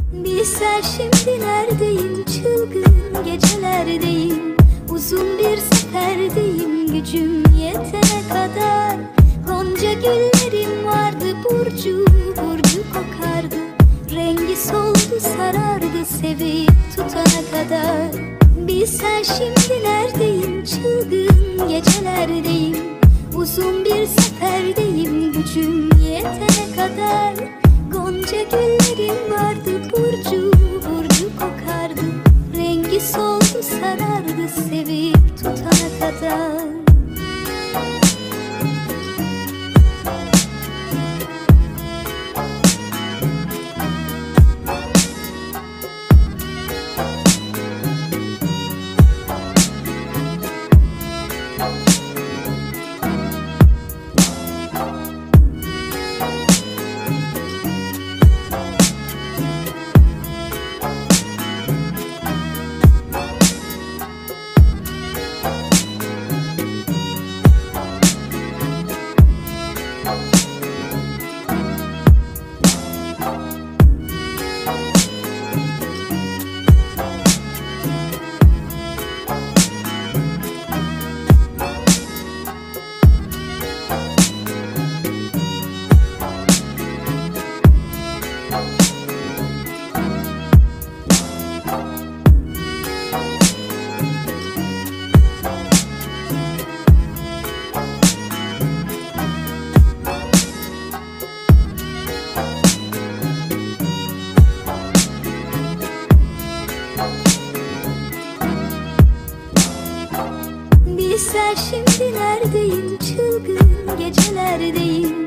Bilsen şimdi neredeyim, çılgın gecelerdeyim. Uzun bir seferdeyim, gücüm yetene kadar. Gonca güllerim vardı, burcu burcu kokardı. Rengi soldu sarardı, sevip tutana kadar. Bilsen şimdi neredeyim, çılgın gecelerdeyim. Uzun bir seferdeyim, gücüm yetene kadar. Gonca güllerim vardı, burcu burcu kokardı. Rengi soldu sarardı, sevip tutana kadar. Bilsen şimdi neredeyim, çılgın gecelerdeyim.